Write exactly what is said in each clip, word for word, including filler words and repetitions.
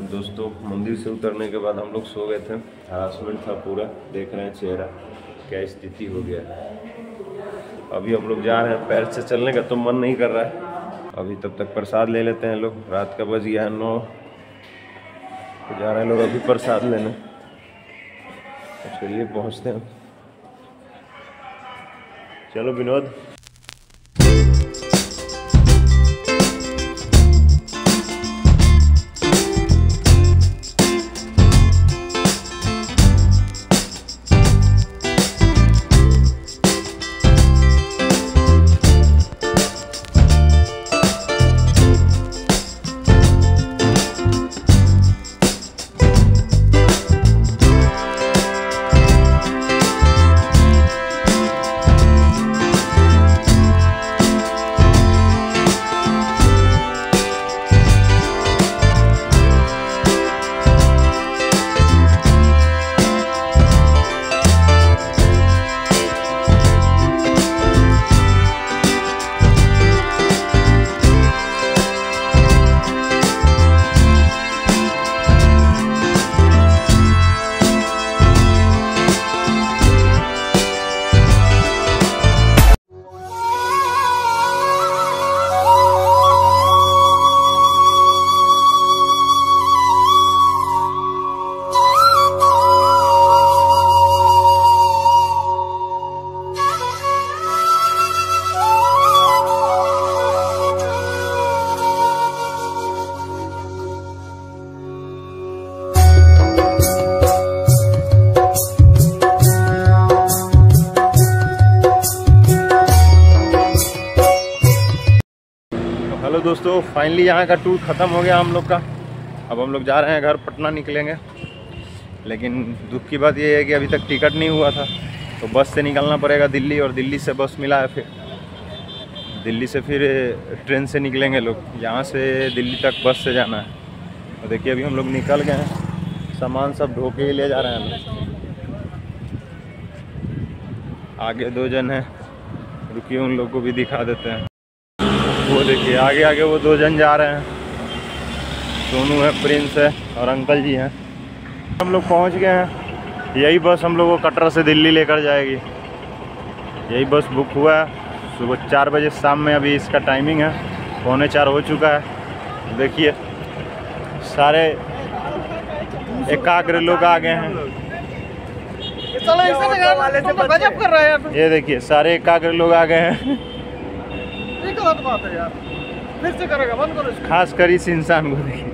दोस्तों मंदिर से उतरने के बाद हम लोग सो गए थे। हरासमेंट था पूरा, देख रहे हैं चेहरा क्या स्थिति हो गया। अभी हम लोग जा रहे हैं, पैर से चलने का तो मन नहीं कर रहा है अभी। तब तक प्रसाद ले लेते हैं लोग। रात का बज गया है नौ, तो जा रहे हैं लोग अभी प्रसाद लेने। तो चलिए पहुँचते हैं। चलो विनोद। हेलो दोस्तों, फाइनली यहाँ का टूर ख़त्म हो गया हम लोग का। अब हम लोग जा रहे हैं घर, पटना निकलेंगे। लेकिन दुख की बात ये है कि अभी तक टिकट नहीं हुआ था, तो बस से निकलना पड़ेगा दिल्ली। और दिल्ली से बस मिला है, फिर दिल्ली से फिर ट्रेन से निकलेंगे लोग। यहाँ से दिल्ली तक बस से जाना है। तो देखिए अभी हम लोग निकल गए हैं, सामान सब ढो के ही ले जा रहे हैं लोग। आगे दो जन हैं, रुकिए उन लोग को भी दिखा देते हैं। वो देखिए आगे आगे वो दो जन जा रहे हैं, सोनू है, प्रिंस है और अंकल जी हैं। हम लोग पहुंच गए हैं। यही बस हम लोग को कटरा से दिल्ली लेकर जाएगी। यही बस बुक हुआ है सुबह चार बजे शाम में। अभी इसका टाइमिंग है, पौने चार हो चुका है। देखिए सारे एकाग्र लोग आ गए हैं। ये देखिए सारे एकाग्र लोग आ गए हैं। बात है यार, फिर से करेगा, बंद करो। खास कर इस इंसान को देखिए।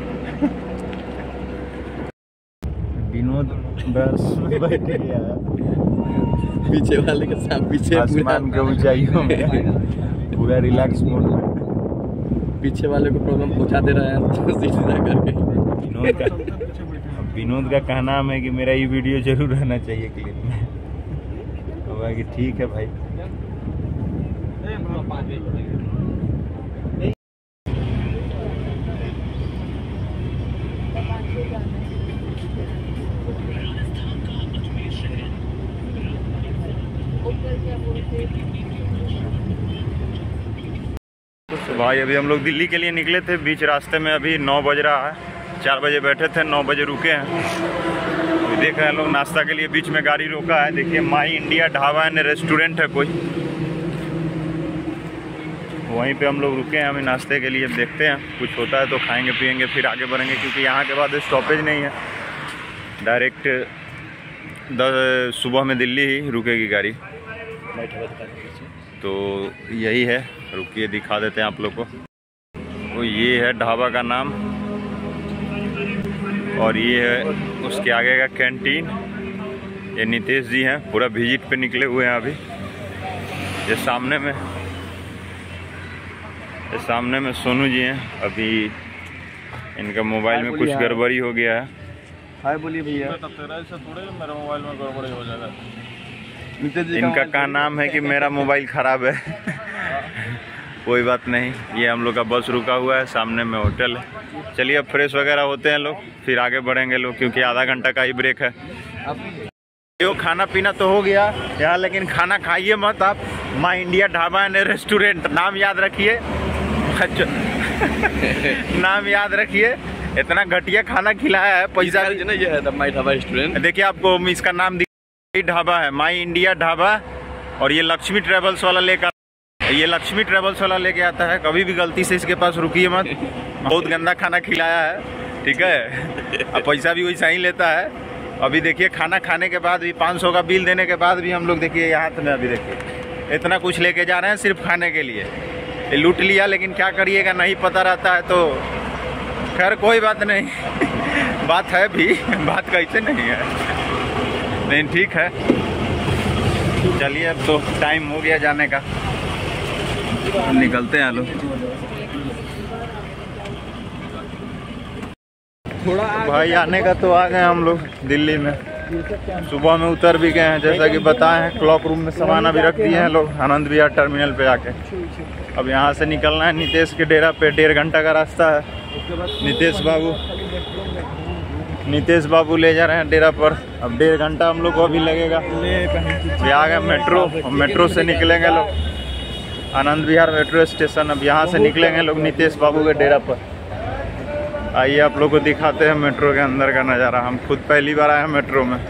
विनोद बस बैठे गया पीछे वाले के साथ, पीछे आसमान के ऊंचाइयों में पूरा रिलैक्स मोड में। पीछे वाले को प्रॉब्लम पहुंचा दे रहा है तो सीधा करके। विनोद का विनोद का कहना है कि मेरा ये वीडियो जरूर रहना चाहिए क्लिप में। तो कि ठीक है भाई। तो भाई अभी हम लोग दिल्ली के लिए निकले थे। बीच रास्ते में अभी नौ बज रहा है। चार बजे बैठे थे, नौ बजे रुके हैं। अभी देख रहे हैं लोग नाश्ता के लिए बीच में गाड़ी रोका है। देखिए my India dhaba and restaurant है कोई, वहीं पे हम लोग रुके हैं अभी नाश्ते के लिए। देखते हैं कुछ होता है तो खाएंगे पिएंगे, फिर आगे बढ़ेंगे। क्योंकि यहाँ के बाद स्टॉपेज नहीं है, डायरेक्ट दस सुबह में दिल्ली ही रुकेगी गाड़ी। तो यही है, रुकिए दिखा देते हैं आप लोग को। वो ये है ढाबा का नाम, और ये है उसके आगे का कैंटीन। ये नितेश जी हैं, पूरा विजिट पे निकले हुए हैं अभी। ये सामने में ये सामने में सोनू जी हैं। अभी इनका मोबाइल में कुछ गड़बड़ी हो गया है। हाय बोलिए भैया। थोड़े मेरा मोबाइल में गड़बड़ी हो जाएगा। इनका का नाम है कि मेरा मोबाइल ख़राब है। कोई बात नहीं, ये हम लोग का बस रुका हुआ है, सामने में होटल है। चलिए अब फ्रेश वगैरह होते हैं लोग, फिर आगे बढ़ेंगे लोग, क्योंकि आधा घंटा का ही ब्रेक है। जो खाना पीना तो हो गया यहाँ, लेकिन खाना खाइए मत आप। My India dhaba and restaurant नाम याद रखिए। नाम याद रखिए, इतना घटिया खाना खिलाया है, पैसा जो ना ये है द माई ढाबा रेस्टोरेंट। देखिए आपको इसका नाम ढाबा है, माई इंडिया ढाबा। और ये लक्ष्मी ट्रेवल्स वाला लेकर ये लक्ष्मी ट्रेवल्स वाला लेके आता है। कभी भी गलती से इसके पास रुकिए मत, बहुत गंदा खाना खिलाया है, ठीक है। अब पैसा भी वैसा ही लेता है। अभी देखिए खाना खाने के बाद भी पाँच सौ का बिल देने के बाद भी हम लोग देखिए यहाँ में अभी देखिए इतना कुछ लेके जा रहे हैं सिर्फ खाने के लिए। ये लूट लिया, लेकिन क्या करिएगा, नहीं पता रहता है तो खैर कोई बात नहीं। बात है भी, बात कैसे नहीं है, नहीं ठीक है। चलिए अब तो टाइम हो गया जाने का, निकलते हैं लोग। थोड़ा भाई आने का तो आ गए हम लोग दिल्ली में, सुबह में उतर भी गए हैं जैसा कि बताए हैं। क्लॉक रूम में सामान अभी रख दिए हैं लोग आनंद विहार टर्मिनल पे आके। अब यहाँ से निकलना है नितेश के डेरा पे, डेढ़ घंटा का रास्ता है। नितेश बाबू नितेश बाबू ले जा रहे हैं डेरा पर। अब डेढ़ घंटा हम लोग को अभी लगेगा। ये आ गए मेट्रो, मेट्रो से निकलेंगे लोग आनंद विहार मेट्रो स्टेशन। अब यहाँ से निकलेंगे लोग नितेश बाबू के डेरा पर। आइए आप लोग को दिखाते हैं मेट्रो के अंदर का नज़ारा। हम खुद पहली बार आए हैं मेट्रो में।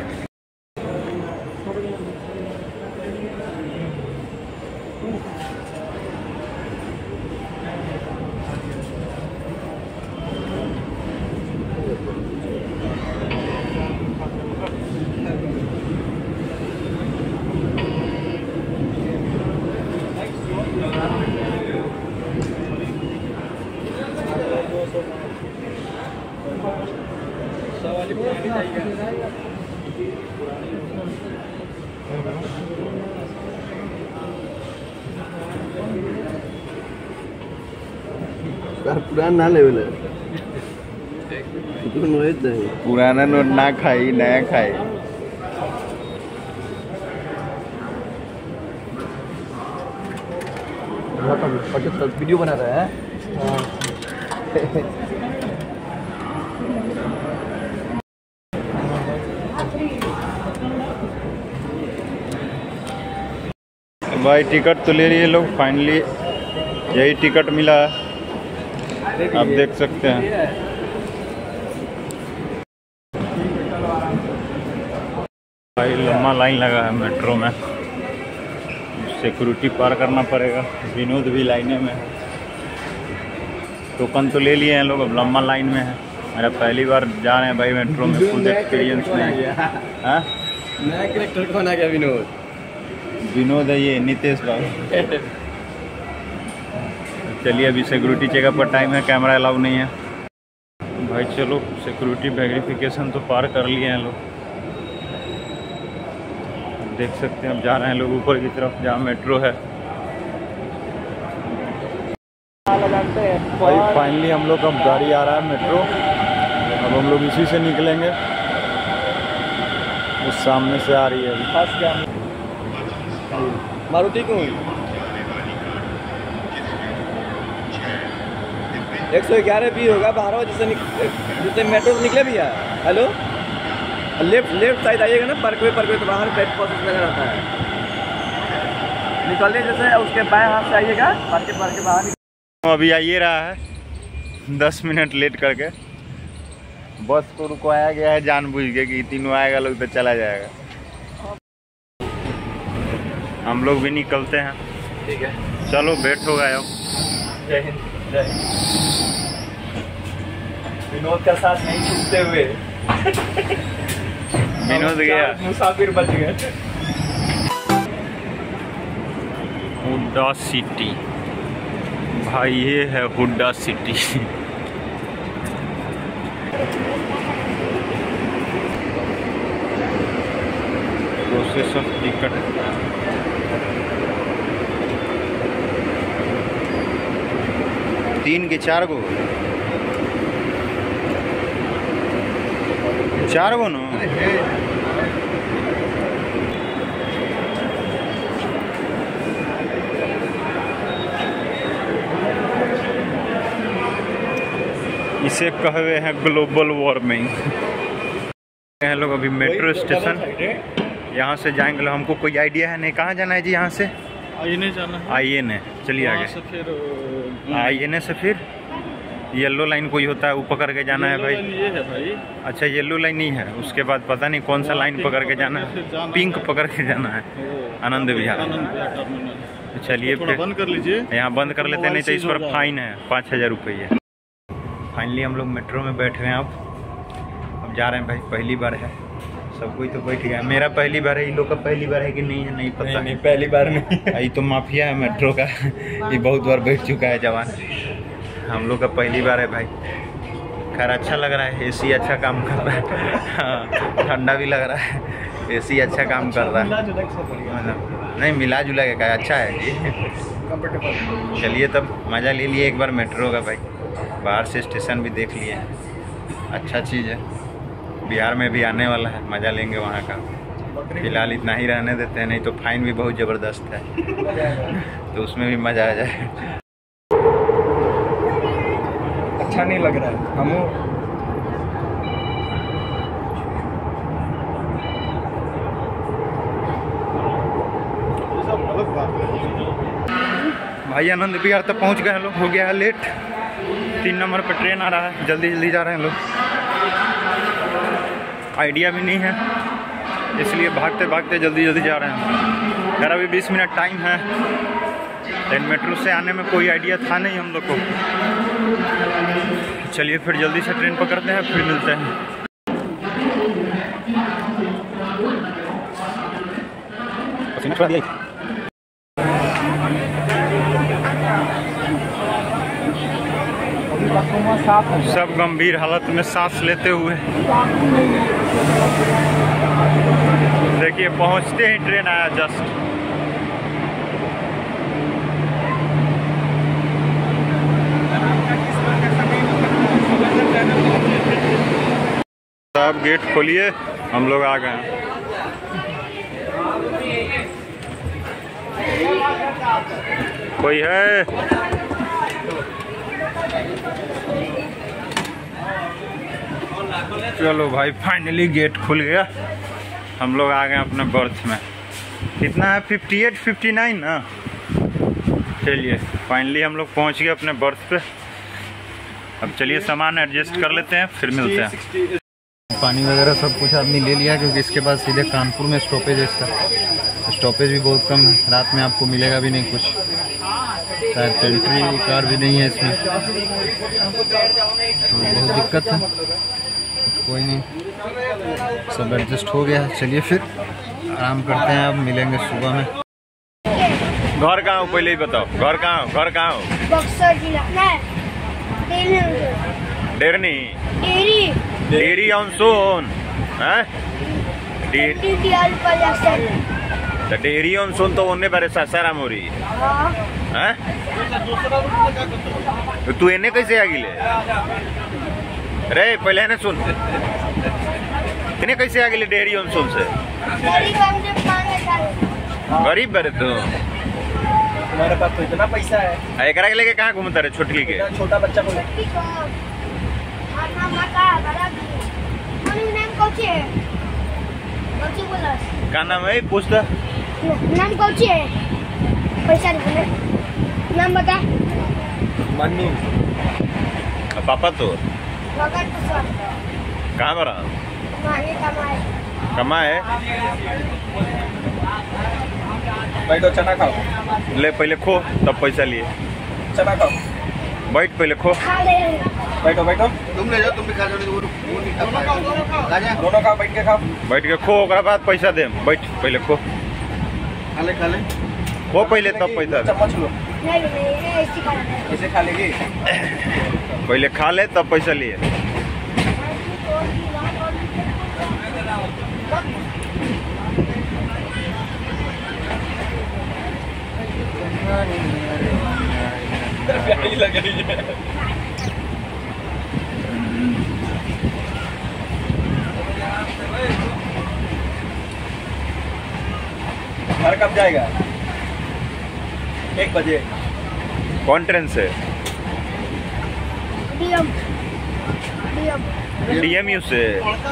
पुराना ना लेवल है, पुराना नोट ना खाई, नया खाई। वीडियो बना रहा है। भाई टिकट तो ले लिए लोग, फाइनली यही टिकट मिला है, आप देख सकते हैं। भाई लंबा लाइन लगा है मेट्रो में, सिक्योरिटी पार करना पड़ेगा। विनोद भी लाइने में है। टोकन तो ले लिए हैं लोग, अब लंबा लाइन में है। मेरा पहली बार जा रहे हैं भाई मेट्रो में, फुल एक्सपीरियंस में। हाँ नया कैरेक्टर कौन आ गया? विनोद विनोद है ये, नितेश बाबू। चलिए अभी सिक्योरिटी चेकअप का टाइम है, कैमरा अलाउ नहीं है भाई। चलो सिक्योरिटी वेरिफिकेशन तो पार कर लिए हैं लोग, देख सकते हैं। अब जा रहे हैं लोग ऊपर की तरफ जहाँ मेट्रो है। भाई फाइनली हम लोग अब गाड़ी आ रहा है मेट्रो। अब हम लोग इसी से निकलेंगे, उस सामने से आ रही है अभी। मारुति को एक सौ ग्यारह भी होगा, बारह बजे से जितने मेट्रो से निकले भैया। हेलो, लेफ्ट लेफ्ट साइड आइएगा ना, पार्कवे पार्कवे तो बाहर प्लेटफॉर्म नजर आता है। निकलने जैसे उसके बाएं हाथ से आइएगा, पार्के पार्के बाहर। अभी आइए रहा है दस मिनट लेट करके। बस को रुकवाया गया है जानबूझ के कि तीनों आएगा लोग तो चला जाएगा। हम लोग भी निकलते हैं, ठीक है। चलो भेंट हो गया। जय हिंद, जय हिंद। विनोद का साथ नहीं छूटते हुए विनोद गया, मुसाफिर बच गए। हुड्डा सिटी भाई, ये है Hudda city. Process of ticket. तीन के चार गो, चार गो न इसे कहवे हैं ग्लोबल वार्मिंग। हैं लोग अभी मेट्रो स्टेशन, यहाँ से जाएंगे। हमको कोई आइडिया है नहीं कहाँ जाना है जी। यहाँ से आईएनए जाना है। आईएनए, चलिए आगे। फिर आईएनए से फिर येलो लाइन कोई होता है वो पकड़ के जाना है भाई। ये है भाई। अच्छा येलो लाइन नहीं है, उसके बाद पता नहीं कौन सा लाइन पकड़ के जाना है, पिंक पकड़ के जाना है आनंद विहार। चलिए फिर बंद कर लीजिए, यहाँ बंद कर लेते हैं, नहीं तो इस पर फाइन है पाँच हज़ार रुपये। फाइनली हम लोग मेट्रो में बैठ गए हैं। अब अब जा रहे हैं भाई, पहली बार है, सब कोई तो बैठ गया। मेरा पहली बार है, इन लोग का पहली बार है कि नहीं है नहीं पता। नहीं, नहीं पहली बार नहीं। ये तो माफिया है मेट्रो का, ये बहुत बार बैठ चुका है जवान। हम लोग का पहली बार है भाई। खैर अच्छा लग रहा है, एसी अच्छा काम कर रहा है। हाँ, ठंडा भी लग रहा है, एसी अच्छा काम कर रहा है। नहीं मिला जुला के का अच्छा है जी। चलिए तब मज़ा ले लिए एक बार मेट्रो का भाई, बाहर से स्टेशन भी देख लिए, अच्छा चीज़ है। बिहार में भी आने वाला है, मज़ा लेंगे वहाँ का। फिलहाल इतना ही रहने देते हैं, नहीं तो फाइन भी बहुत ज़बरदस्त है, तो उसमें भी मज़ा आ जाए। अच्छा नहीं लग रहा है हम भाई आनंद विहार तक पहुँच गए हैं लोग, हो गया है लेट। तीन नंबर पर ट्रेन आ रहा है, जल्दी जल्दी जा रहे हैं लोग। आइडिया भी नहीं है, इसलिए भागते भागते जल्दी जल्दी जा रहे हैं। यार अभी बीस मिनट टाइम है, लेकिन मेट्रो से आने में कोई आइडिया था नहीं हम लोग को। चलिए फिर जल्दी से ट्रेन पकड़ते हैं, फिर मिलते हैं। सब गंभीर हालत में सांस लेते हुए, देखिए पहुंचते ही ट्रेन आया जस्ट। आप गेट खोलिए, हम लोग आ गए हैं। कोई है? चलो भाई फाइनली गेट खुल गया, हम लोग आ गए अपने बर्थ में। कितना है? फिफ्टी एट फिफ्टी नाइन ना। चलिए फाइनली हम लोग पहुंच गए अपने बर्थ पे। अब चलिए सामान एडजस्ट कर लेते हैं, फिर मिलते हैं। पानी वगैरह सब कुछ आदमी ले लिया, क्योंकि इसके बाद सीधे कानपुर में स्टॉपेज है। इसका स्टॉपेज भी बहुत कम है, रात में आपको मिलेगा भी नहीं कुछ, शायद पेंट्री कार भी नहीं है इसमें, तो बहुत दिक्कत है। कोई नहीं, सब एडजस्ट हो गया। चलिए फिर आराम करते हैं, अब मिलेंगे सुबह में। घर कहाँ हो पहले ही बताओ, घर कहाँ हो? घर कहाँ हो? बक्सर जिला डेरनी डेरी डेरी ऑन सोन है। डेरी ऑन सोन तो ओने बारे सासारा मोरी हैं। तो तू एने कैसे आ गिले रे? पहले ने सुन, इतने कैसे आ गिले डेरी ऑन सोन से? गरीब बारे तू, हमारे पास तो इतना पैसा है। एकरा के लेके कहाँ घूमता रे? छोटकी के छोटा बच्चा को का नाम है? पूछता नाम कौची है? पैसा नहीं, नाम बता। मन्नू। पापा तो भगत प्रसाद। कहाँ बरा मांगे कमाए कमाए? बैठो चना खाओ। ले पहले खो तब पैसा लिए। चना खाओ, बैठ पहले खो। खा ले। बैठो बैठो, तुम ले जाओ, तुम भी खा जाओ। दोनों खाओ, बैठ के खाओ। बैठ के खो, ओकरा बाद पैसा दे। बैठ पहले खो, खा ले खा ले खो पहले तब पैसा दे। चम्मच लो, नहीं नहीं ऐसी खा ले। इसे खा लेगी। पहले खा ले तब पैसा लिए। प्यारी लग रही है। घर कब जाएगा? एक बजे। कौन ट्रेन से? डीएम डीएम डीएमयू से।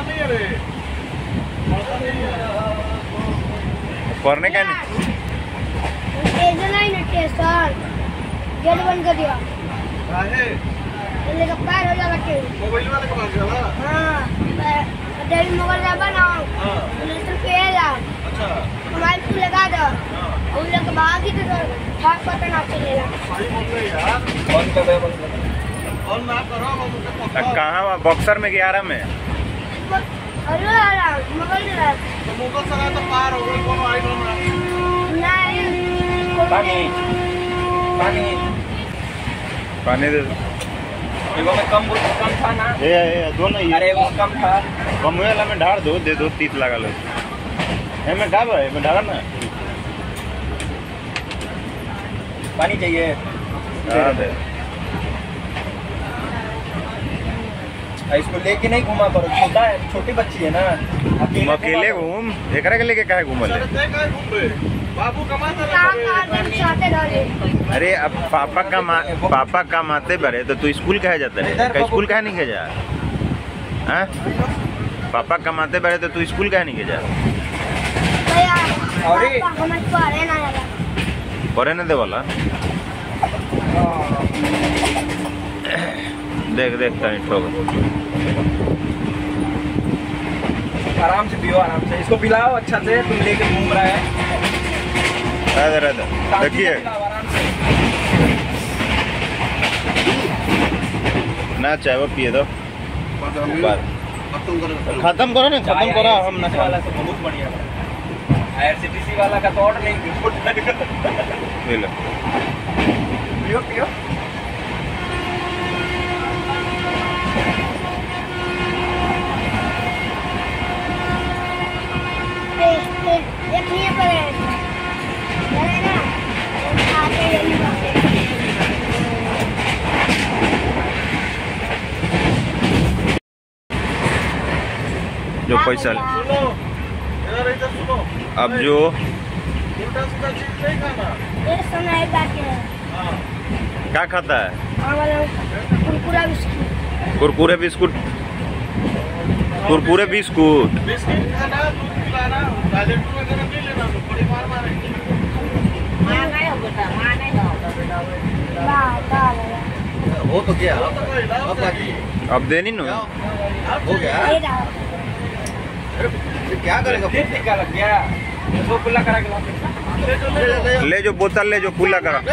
पढ़ने का नहीं? स्टेशन है ना, स्टेशन गेट बंद कर दिया। ये लेकर पार हो जाएगा के मोबाइल वाले के पास चला। हाँ डेली मोबाइल जा बना हाँ पुलिस पे आया अच्छा मोबाइल को लगा दो उन लोग भाग ही तो भाग पता ना चलेगा सही बोल रहे यार। बंद कर दे बंद कर दे। और ना करो हम उनके पक्का। कहाँ बॉक्सर में ग्यारह में अरे यार मोबाइल दे तो मोबाइल सरा तो पार हो गई कोनो आई ना। नहीं पानी पानी पानी दे एगो में कम कम था ना। ए ए दो नहीं अरे वो कम था। कमुए वाला में ढार दो दे दो तीस लगा लो ए में डाल है में डाला ना पानी चाहिए। हाँ दे इसको लेके नहीं घुमा करो छोटा है छोटी बच्ची है ना। तुम अकेले घूम एकरा के लेके काहे घूमल सर देखा घूम पे बाबू कमाता कहाँ रहे। कहाँ गेम चाहते रहे अरे अब पापा का मा, पापा कमाते बड़े तो तू स्कूल कहे जाते रहे का स्कूल कहे नहीं के जा हाँ पापा कमाते बड़े तो तू स्कूल कहे नहीं के जा भैया अरे। पापा हमें पढ़े ना यार पढ़े न दे वाला देख देख तनी ठोक आराम से पियो आराम से इसको पिलाओ अच्छा से। तुम लेके घूम रहा है रहते रहते देखिए आराम से। ना चाहे वो पिए दो बार खत्म करो खत्म करो ना खत्म करो हम ना वाला से बहुत बढ़िया है। आईआरसीटीसी वाला का तो और नहीं ले लो पियो पियो। एक नहीं पर है ना आगे यही बात है जो पैसा सुनो इधर इधर सुनो। अब जो उल्टा सीधा चीज नहीं खाना। ये समय बात है हाँ क्या खाता है हमारा कुरकुरा बिस्कुट कुरकुरे बिस्कुट कुरकुरे बिस्कुट बिस्किट खाना दूध पिलाना गाजर वगैरह नहीं लेना तो बड़ी मार मारेंगे। बात बात वो तो क्या तो कोई लाओ ताकि अब देनी नो हो गया। ये रहा क्या करेगा क्या लग गया इसको खुला करा के ले जो ले ले ले जो बोतल ले जो खुला करा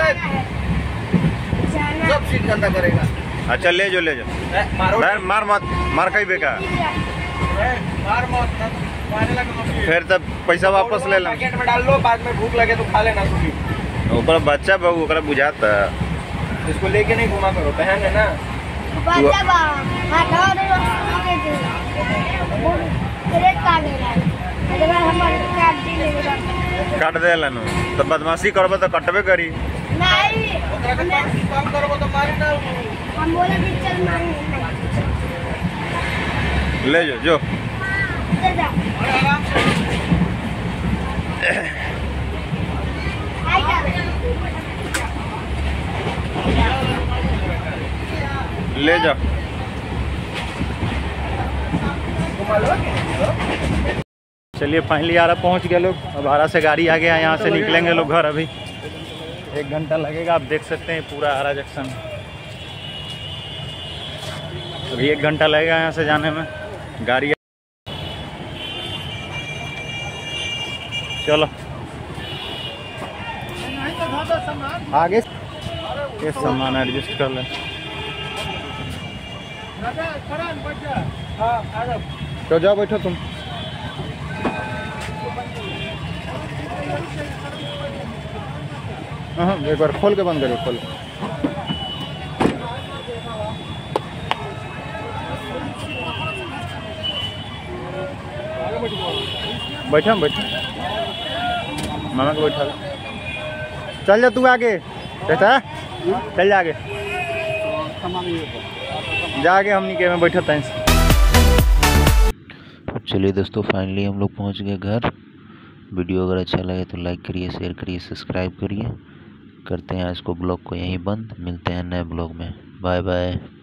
जाना सब चीज गंदा करेगा। अच्छा ले जो ले जो मारो मार मार मत मार कहीं बेका मार मत मारने लगा मम्मी। फिर तब पैसा वापस ले ला पैकेट में डाल लो बाद में भूख लगे तो खा लेना सूखी। ओकरा बच्चा बहु ओकरा बुझाता इसको लेके नहीं घुमा करो बहन है ना। बच्चा बा हाथ और के दे वो क्रेट काट दे रहा है अरे बार हमारे काट दी ले काट दे ला नो तो बदमाशी करबो तो कटबे करी नहीं ओकरा के पास काम करबो तो मारी ना। हम बोले कि चल मांग ले जो जो दे जा अरे आराम से आई जा ले जा चलिए फाइनली आरा पहुंच गए लोग। अब आरा से गाड़ी आ गया यहाँ से निकलेंगे लोग घर। अभी एक घंटा लगेगा। आप देख सकते हैं पूरा आरा जंक्शन अभी एक घंटा लगेगा यहाँ से जाने में। गाड़ी चलो आगे ये सामान एडजस्ट कर लें। तो जाओ बैठो तुम। हाँ एक बार खोल के बंद करो खोल। बैठा बैठा मामा को बैठा चल जा तू आगे बैठा चल जा आगे जा आगे हमनी के में बैठा तैं। चलिए दोस्तों फाइनली हम लोग पहुंच गए घर। वीडियो अगर अच्छा लगे तो लाइक करिए शेयर करिए सब्सक्राइब करिए। करते हैं इसको ब्लॉग को यहीं बंद। मिलते हैं नए ब्लॉग में। Bye bye.